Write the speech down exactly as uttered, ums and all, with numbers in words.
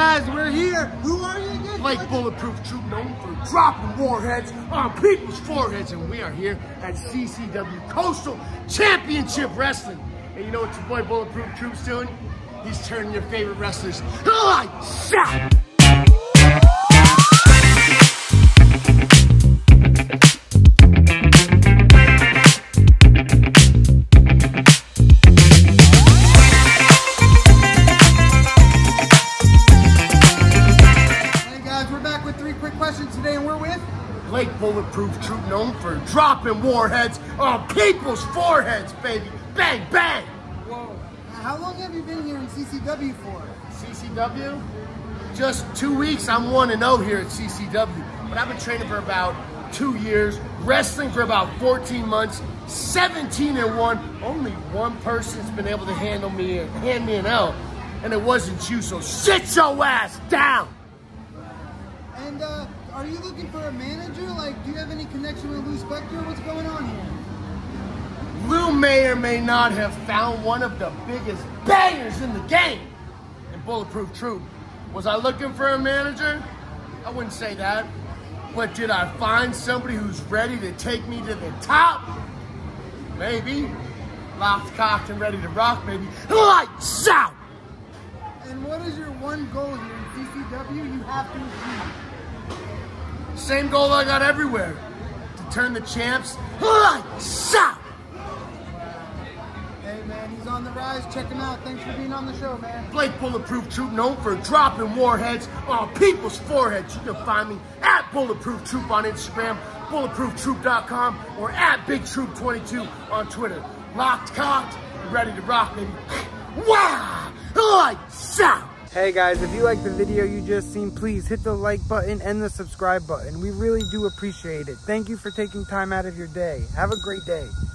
guys, we're here. Who are you again? Blake Bulletproof Troop, known for dropping warheads on people's foreheads, and we are here at C C W Coastal Championship Wrestling. And you know what your boy Bulletproof Troop's doing? He's turning your favorite wrestlers lights out. Today, and we're with Blake Bulletproof Troop, known for dropping warheads on people's foreheads, baby. Bang, bang. Whoa. How long have you been here in C C W for? C C W? Just two weeks. I'm one and oh here at C C W. But I've been training for about two years, wrestling for about fourteen months, seventeen and one. Only one person's been able to handle me, hand me an L, and it wasn't you, so sit your ass down. And, uh, are you looking for a manager? Like, do you have any connection with Lou Spector? What's going on here? Lou may or may not have found one of the biggest bangers in the game in Bulletproof Troop. Was I looking for a manager? I wouldn't say that. But did I find somebody who's ready to take me to the top? Maybe. Locked, cocked, and ready to rock, baby. Lights out! And what is your one goal here in C C W you have to achieve? Same goal I got everywhere, to turn the champs lights out. Hey man, he's on the rise. Check him out. Thanks for being on the show, man. Blake Bulletproof Troop, known for dropping warheads on people's foreheads. You can find me at Bulletproof Troop on Instagram, bulletproof troop dot com, or at Big Troop twenty-two on Twitter. Locked, cocked, ready to rock, baby. Wow! Lights out! Hey guys, if you like the video you just seen, please hit the like button and the subscribe button. We really do appreciate it. Thank you for taking time out of your day. Have a great day.